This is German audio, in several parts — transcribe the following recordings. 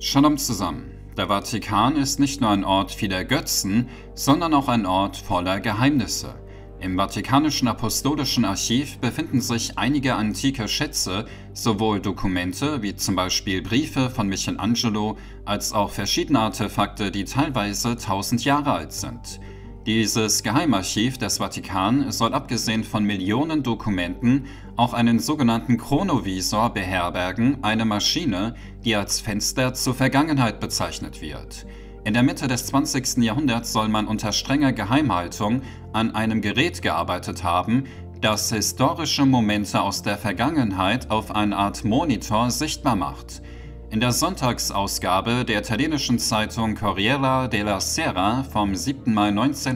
Shalom zusammen. Der Vatikan ist nicht nur ein Ort vieler Götzen, sondern auch ein Ort voller Geheimnisse. Im Vatikanischen Apostolischen Archiv befinden sich einige antike Schätze, sowohl Dokumente wie zum Beispiel Briefe von Michelangelo, als auch verschiedene Artefakte, die teilweise 1000 Jahre alt sind. Dieses Geheimarchiv des Vatikan soll abgesehen von Millionen Dokumenten auch einen sogenannten Chronovisor beherbergen, eine Maschine, die als Fenster zur Vergangenheit bezeichnet wird. In der Mitte des 20. Jahrhunderts soll man unter strenger Geheimhaltung an einem Gerät gearbeitet haben, das historische Momente aus der Vergangenheit auf eine Art Monitor sichtbar macht. In der Sonntagsausgabe der italienischen Zeitung Corriere della Sera vom 7. Mai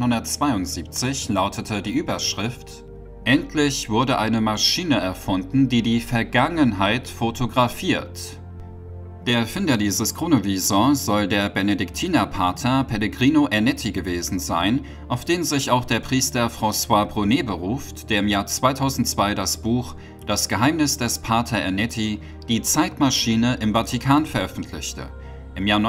1972 lautete die Überschrift: Endlich wurde eine Maschine erfunden, die die Vergangenheit fotografiert. Der Erfinder dieses Chronovisors soll der Benediktinerpater Pellegrino Ernetti gewesen sein, auf den sich auch der Priester François Brunet beruft, der im Jahr 2002 das Buch Das Geheimnis des Pater Ernetti, die Zeitmaschine im Vatikan veröffentlichte. Im Jahr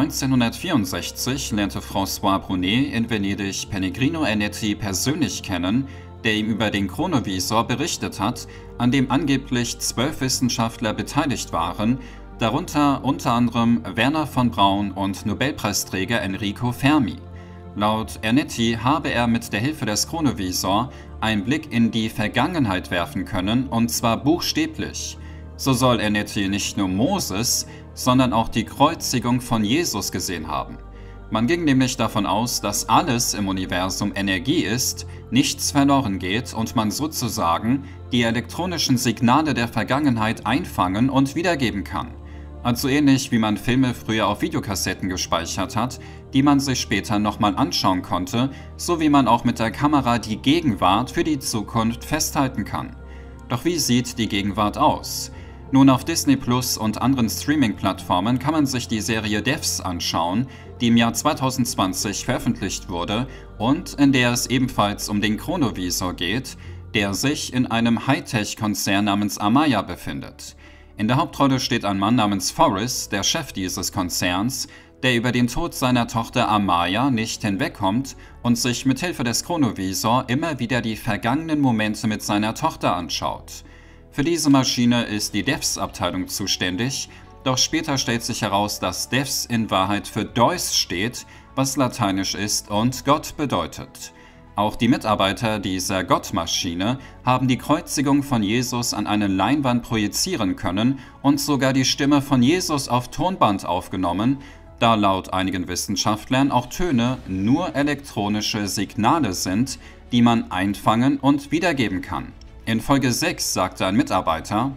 1964 lernte François Brunet in Venedig Pellegrino Ernetti persönlich kennen, der ihm über den Chronovisor berichtet hat, an dem angeblich 12 Wissenschaftler beteiligt waren, darunter unter anderem Wernher von Braun und Nobelpreisträger Enrico Fermi. Laut Ernetti habe er mit der Hilfe des Chronovisors einen Blick in die Vergangenheit werfen können, und zwar buchstäblich. So soll Ernetti nicht nur Moses, sondern auch die Kreuzigung von Jesus gesehen haben. Man ging nämlich davon aus, dass alles im Universum Energie ist, nichts verloren geht und man sozusagen die elektronischen Signale der Vergangenheit einfangen und wiedergeben kann. Also ähnlich wie man Filme früher auf Videokassetten gespeichert hat, die man sich später nochmal anschauen konnte, so wie man auch mit der Kamera die Gegenwart für die Zukunft festhalten kann. Doch wie sieht die Gegenwart aus? Nun, auf Disney Plus und anderen Streaming-Plattformen kann man sich die Serie Devs anschauen, die im Jahr 2020 veröffentlicht wurde und in der es ebenfalls um den Chronovisor geht, der sich in einem Hightech-Konzern namens Amaya befindet. In der Hauptrolle steht ein Mann namens Forrest, der Chef dieses Konzerns, der über den Tod seiner Tochter Amaya nicht hinwegkommt und sich mit Hilfe des Chronovisor immer wieder die vergangenen Momente mit seiner Tochter anschaut. Für diese Maschine ist die Devs-Abteilung zuständig, doch später stellt sich heraus, dass Devs in Wahrheit für Deus steht, was lateinisch ist und Gott bedeutet. Auch die Mitarbeiter dieser Gottmaschine haben die Kreuzigung von Jesus an eine Leinwand projizieren können und sogar die Stimme von Jesus auf Tonband aufgenommen, da laut einigen Wissenschaftlern auch Töne nur elektronische Signale sind, die man einfangen und wiedergeben kann. In Folge 6 sagte ein Mitarbeiter: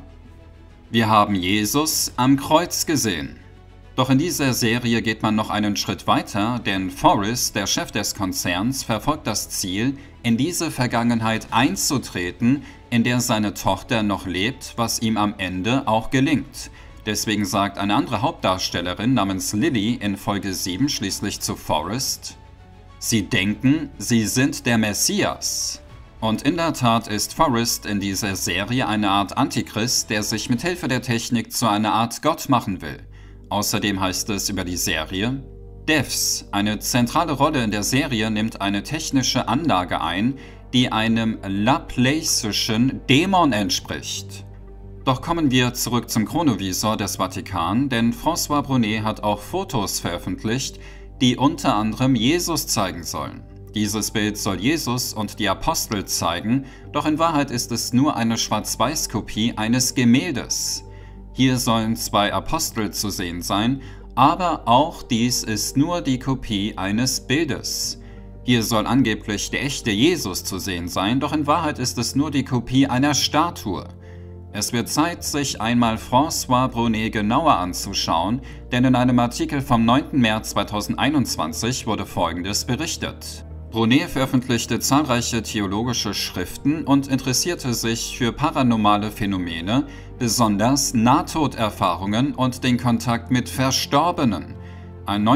Wir haben Jesus am Kreuz gesehen. Doch in dieser Serie geht man noch einen Schritt weiter, denn Forrest, der Chef des Konzerns, verfolgt das Ziel, in diese Vergangenheit einzutreten, in der seine Tochter noch lebt, was ihm am Ende auch gelingt. Deswegen sagt eine andere Hauptdarstellerin namens Lily in Folge 7 schließlich zu Forrest: Sie denken, sie sind der Messias. Und in der Tat ist Forrest in dieser Serie eine Art Antichrist, der sich mit Hilfe der Technik zu einer Art Gott machen will. Außerdem heißt es über die Serie: Devs, eine zentrale Rolle in der Serie, nimmt eine technische Anlage ein, die einem laplaceischen Dämon entspricht. Doch kommen wir zurück zum Chronovisor des Vatikan, denn François Brunet hat auch Fotos veröffentlicht, die unter anderem Jesus zeigen sollen. Dieses Bild soll Jesus und die Apostel zeigen, doch in Wahrheit ist es nur eine Schwarz-Weiß-Kopie eines Gemäldes. Hier sollen 2 Apostel zu sehen sein, aber auch dies ist nur die Kopie eines Bildes. Hier soll angeblich der echte Jesus zu sehen sein, doch in Wahrheit ist es nur die Kopie einer Statue. Es wird Zeit, sich einmal François Brunet genauer anzuschauen, denn in einem Artikel vom 9. März 2021 wurde Folgendes berichtet: Brunet veröffentlichte zahlreiche theologische Schriften und interessierte sich für paranormale Phänomene, besonders Nahtoderfahrungen und den Kontakt mit Verstorbenen. Ein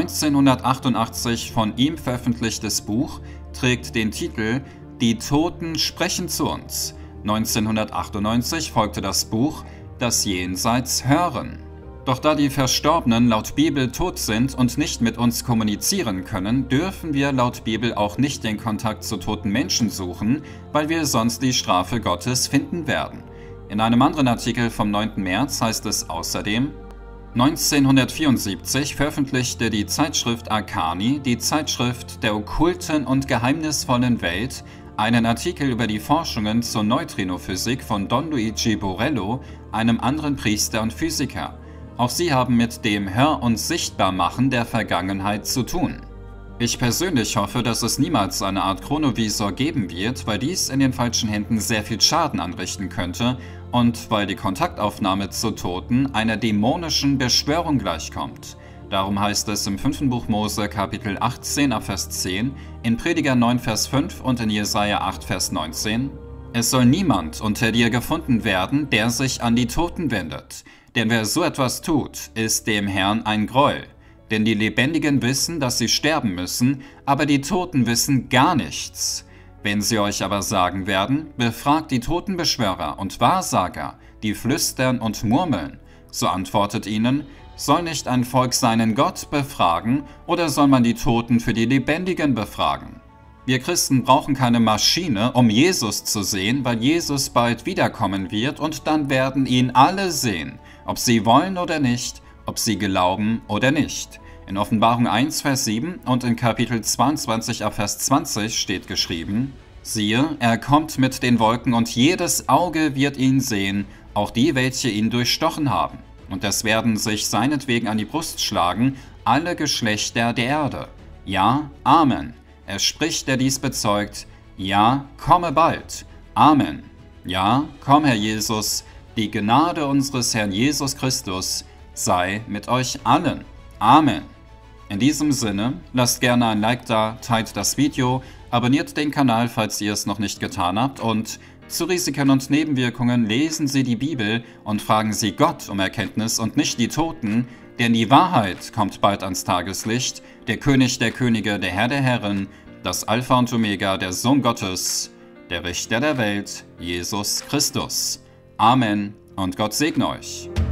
1988 von ihm veröffentlichtes Buch trägt den Titel Die Toten sprechen zu uns. 1998 folgte das Buch Das Jenseits hören. Doch da die Verstorbenen laut Bibel tot sind und nicht mit uns kommunizieren können, dürfen wir laut Bibel auch nicht den Kontakt zu toten Menschen suchen, weil wir sonst die Strafe Gottes finden werden. In einem anderen Artikel vom 9. März heißt es außerdem: 1974 veröffentlichte die Zeitschrift Arcani, die Zeitschrift der okkulten und geheimnisvollen Welt, einen Artikel über die Forschungen zur Neutrinophysik von Don Luigi Borello, einem anderen Priester und Physiker. Auch sie haben mit dem Hör- und Sichtbarmachen der Vergangenheit zu tun. Ich persönlich hoffe, dass es niemals eine Art Chronovisor geben wird, weil dies in den falschen Händen sehr viel Schaden anrichten könnte und weil die Kontaktaufnahme zu Toten einer dämonischen Beschwörung gleichkommt. Darum heißt es im 5. Buch Mose Kapitel 18 ab Vers 10, in Prediger 9 Vers 5 und in Jesaja 8 Vers 19: Es soll niemand unter dir gefunden werden, der sich an die Toten wendet. Denn wer so etwas tut, ist dem Herrn ein Greuel. Denn die Lebendigen wissen, dass sie sterben müssen, aber die Toten wissen gar nichts. Wenn sie euch aber sagen werden, befragt die Totenbeschwörer und Wahrsager, die flüstern und murmeln, so antwortet ihnen: Soll nicht ein Volk seinen Gott befragen, oder soll man die Toten für die Lebendigen befragen? Wir Christen brauchen keine Maschine, um Jesus zu sehen, weil Jesus bald wiederkommen wird und dann werden ihn alle sehen, ob sie wollen oder nicht, ob sie glauben oder nicht. In Offenbarung 1, Vers 7 und in Kapitel 22, Vers 20 steht geschrieben: Siehe, er kommt mit den Wolken und jedes Auge wird ihn sehen, auch die, welche ihn durchstochen haben. Und es werden sich seinetwegen an die Brust schlagen, alle Geschlechter der Erde. Ja, Amen. Er spricht, der dies bezeugt: Ja, komme bald. Amen. Ja, komm, Herr Jesus. Die Gnade unseres Herrn Jesus Christus sei mit euch allen. Amen. In diesem Sinne, lasst gerne ein Like da, teilt das Video, abonniert den Kanal, falls ihr es noch nicht getan habt, und zu Risiken und Nebenwirkungen lesen Sie die Bibel und fragen Sie Gott um Erkenntnis und nicht die Toten, denn die Wahrheit kommt bald ans Tageslicht, der König der Könige, der Herr der Herren, das Alpha und Omega, der Sohn Gottes, der Richter der Welt, Jesus Christus. Amen und Gott segne euch.